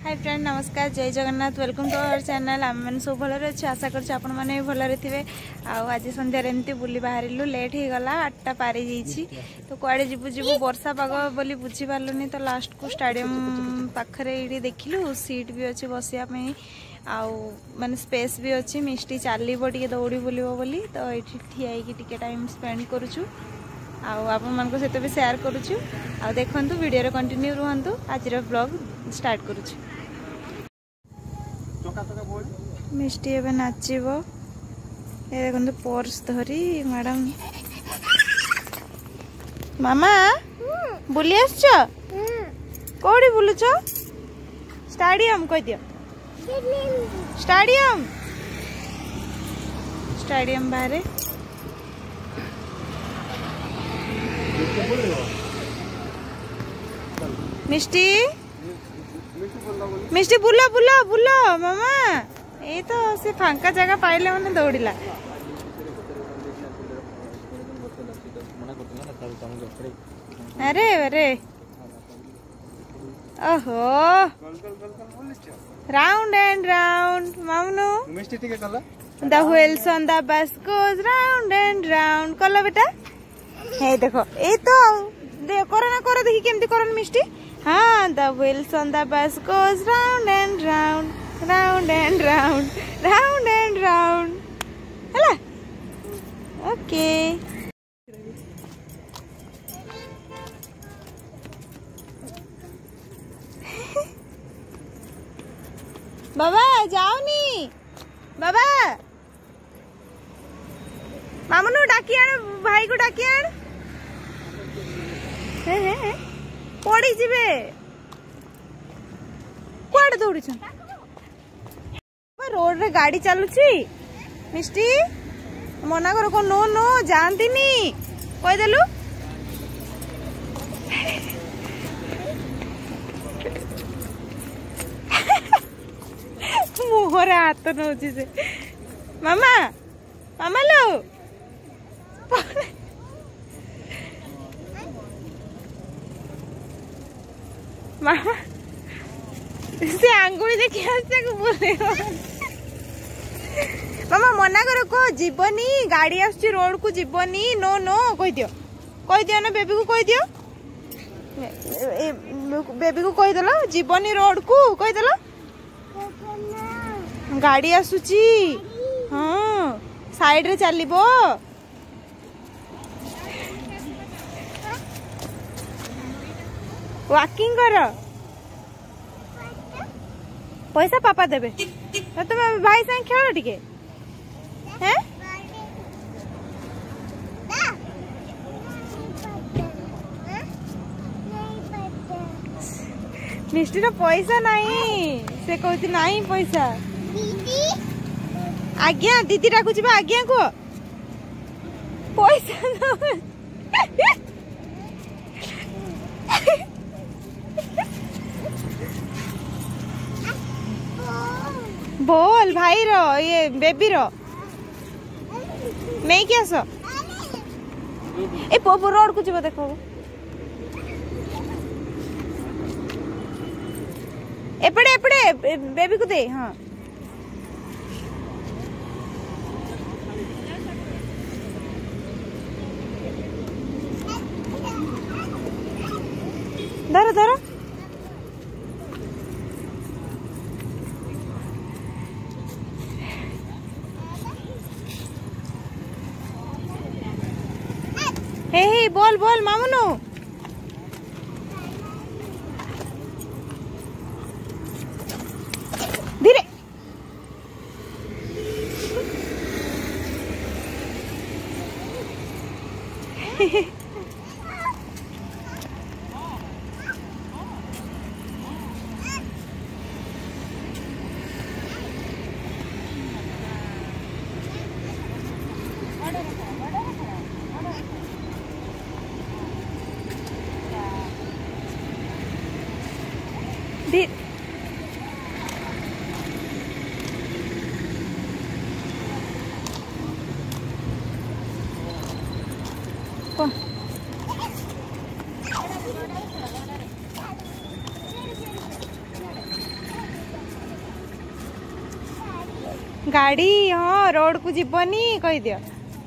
हाय friend नमस्कार जय Jagannath welcome to our channel um मैंने सब भल अच्छे आशा कर आपण मैंने भलरे थे आज संध्यार एमती बुली बाहर लेट हो गला 8टा पारी जाइए तो कुआड़े जीवु जीवु वर्षा पाग बोली बुझी पार्लुनी तो लास्ट को स्टाडियम पाखरे ये देखिलु सीट भी अच्छी बसिया आउ माने स्पेस भी अच्छी मिष्टी चलो टे दौड़ी बुलो बोली तो ये ठिया टे टाइम स्पेंड करुचु आपण मान सहित भी शेयर करुचु आ देखु वीडियो रे कंटिन्यू रुहतु आज ब्लॉग स्टार्ट करुचु। मिष्टी एवं नाचब ये देखो पर्स धरी मैडम मामा बुली आस कौड़ी बुलुच स्टाडियम कह दियो स्टाडियम स्टाडियम बाहर मिष्टी मिष्टी बुला बुला बुला मामा ये तो से फांका जगह पाइले मैंने दौड़िला अरे अरे ओहो राउंड एंड राउंड मामनू the wheels on the bus goes round and round कल बेटा हे देखो ये तो करो ना करो देखी केमती करो मिष्टी हाँ the wheels on the bus goes round and round round and round round and round है ओके बाबा जाओनी बाबा मामनू डाकी आण भाई को डाकी आण पड़ी जीवे कुआड़े दौड़ी रोड रे गाड़ी चलुची मिष्टी मना कर को नो नो जानती नी कहीदेलु मुहरे हाथ नौची से मामा मामा लो मामा से आंगुली देखी आसे को बोले मामा मना करो को जीवनी गाड़ी आसुची रोड को जीवनी नो नो कह दियो ना बेबी को कह दियो बेबी को कह देलो जीवनी रोड को कह देलो गाड़ी आसुची हाँ साइड रे चलिबो वॉकिंग कर पैसा पापा देबे तो तुम भाई संग खेल टिके हैं मिष्टी ना पैसा नहीं से कहती नहीं पैसा आज्ञा दीदी डाकुची बा आज्ञा को पैसा बोल भाई रो ये बेबी रो नहीं क्या सो ए पोपो रोड कुछ देखो एपड़े एपड़े बेबी को दे हाँ धरो धरो हे हे बोल बोल मामनू धीरे गाड़ी हाँ रोड को जीवनी कही दियो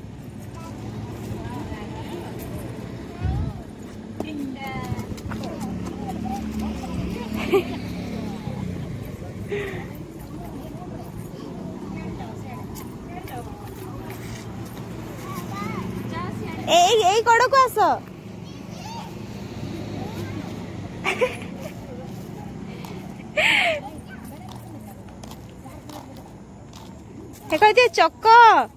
এই কড়কু আস কইতে চক্ক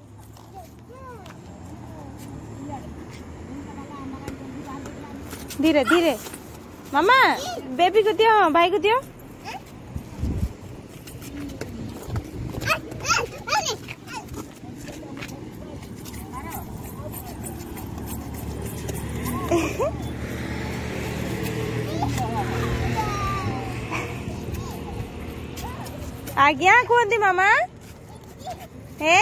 धीरे धीरे मामा बेबी को दियो भाई को दियो आज्ञा कहती मामा हे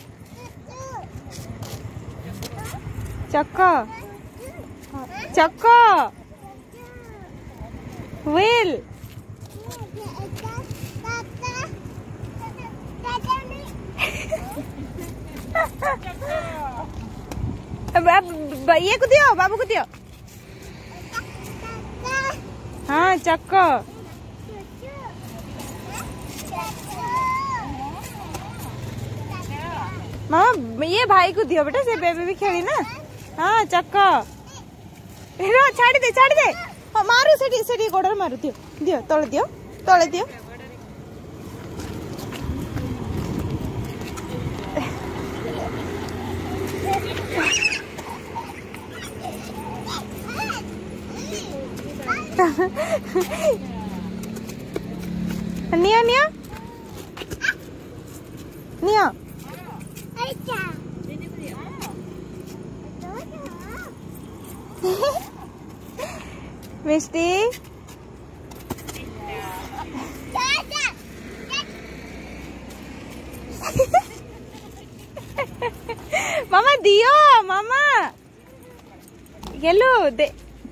चक्क चक्क व्हील ये को दियो बाबू को दियो हाँ चक्क मामा ये भाई को दियो बेटा से बेबी भी खेली ना हाँ चक्क छाड़ी दे हाँ, मारू से गोड़ मारू दियो दियो तले दियो निया निया निया मिस्टी मामा दियो मामा गेलु दे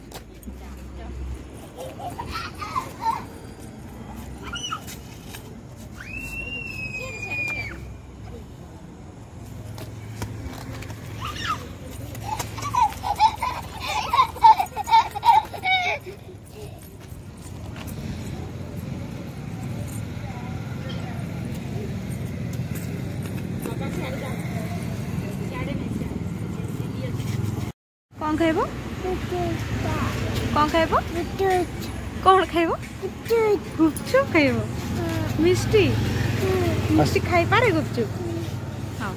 कौन खाइबो कौन खाइबो कौन खाइबो गुपचुप खाइबो मिष्टी मिष्टी खाई पारे गुपचुप हाँ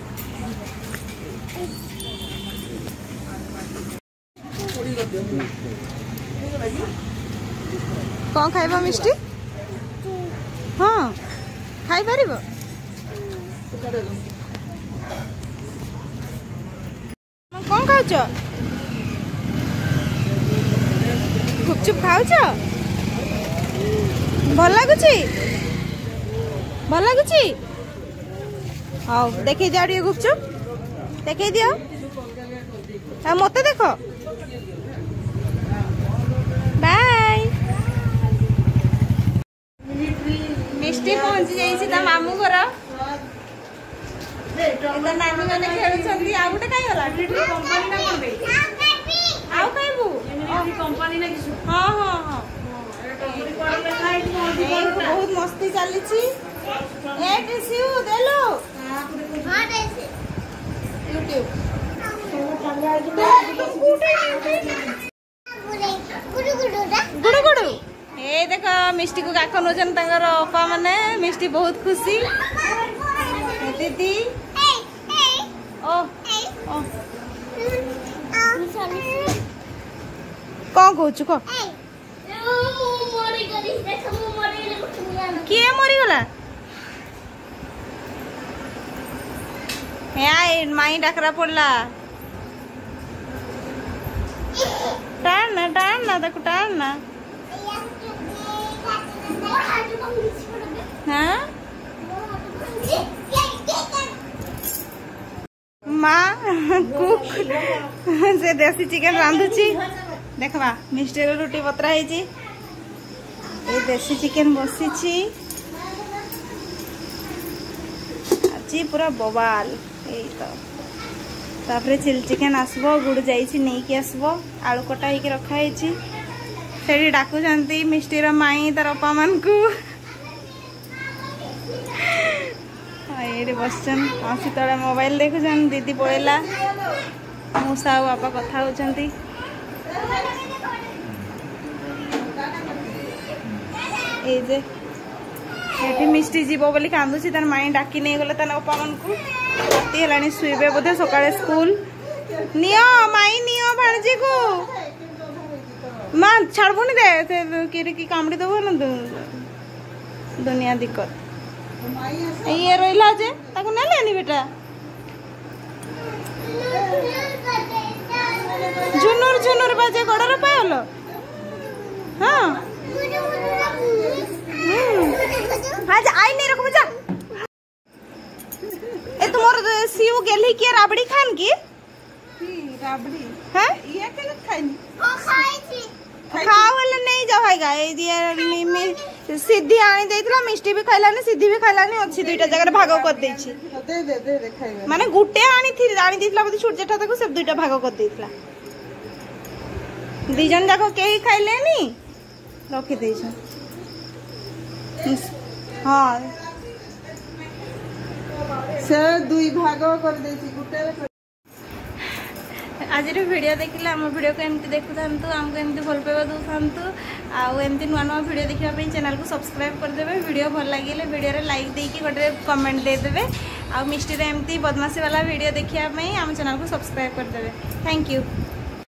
कौन खाइबो मिष्टी हाँ खाई पारिबो कौन खाऊच गुपचुप खाऊच भल लगुची हाँ देखे दिया टे गुपचुप देखे दियो मत देख बाय मिष्टी पहुंची जाइए ता मामू घर नानी मैंने खेलुछंती आ गुटे काई होला कंपनी ना कोन बे आउ काईबू कंपनी ना किछु हां हां हां बहुत मस्ती चली छी ए टिश्यू देलो हां देसी यूट्यूब गुडु गुडु ए देखो मिष्टी को काख नोजन तांगर अपा माने मिष्टी बहुत खुशी दीदी ओ ओ कौन कहू कह किए मरीगला माई डाकरा पड़ला टाण ना ताकू टाण ना हाँ माँ कुक से देसी चिकन रांधुची देखवा मिस्टर रुटी पतरा है देसी चिकन बसी होची पूरा बवाल ए तो तापरे चिली चिकेन आसबो गुड़ जाइछि नै कि आसबो आलू कटा हे कि रखा हेछि सेठी डाकु जानती मिष्टीर माई तार अपा मान को ये बसन आसी तले मोबाइल देखुछन दीदी पळेला मौसा बापा कथा होचंती ए जे एठी मिष्टी जीवो बोली कांदुची तार माई डाकी नै गले तार अपा मन को राती हेलानी सुइबे बोधे सकाळे स्कूल नियो माई नियो भाणजी को मां छाड़बुनी दे किरी की कामड़ी दबो न दुनिया दिक्कत ये रोइला जे ताको ना लेनी बेटा झुनुर झुनुर बाजे गोड़र पायलो हां आज आई नहीं रखो जा ए तुमर सीऊ गेली के राबड़ी खान की राबड़ी हैं ये के खाइनी खाई थी खावले नहीं जाएगा ए दिए सिद्धि आनी देइतला मिष्टी भी खाइलानी सिद्धि भी खाइलानी अछि दुईटा जगह भाग कर देछि दे खाइबा माने गुटे आनी देइतला बदी छोट जेटा तको सब दुईटा भाग कर देइतला दी जन जाको केही खाइलेनी रखी देछ हां से दुई भाग कर देछि गुटे आज वीडियो देखिले आम वीडियो को एमती देखु थांतु आमको एमती भल पाइबा दउ थांतु आउ एमती नुआ नुआ वीडियो देखिबा पई चैनल को सब्सक्राइब कर देबे वीडियो भल लागिले वीडियो रे लाइक देकी गोटे कमेंट दे देबे आउ मिष्टी रे एमती बदमाशी वाला वीडियो देखिबा पई आम चैनल को सब्सक्राइब कर देबे थैंक यू।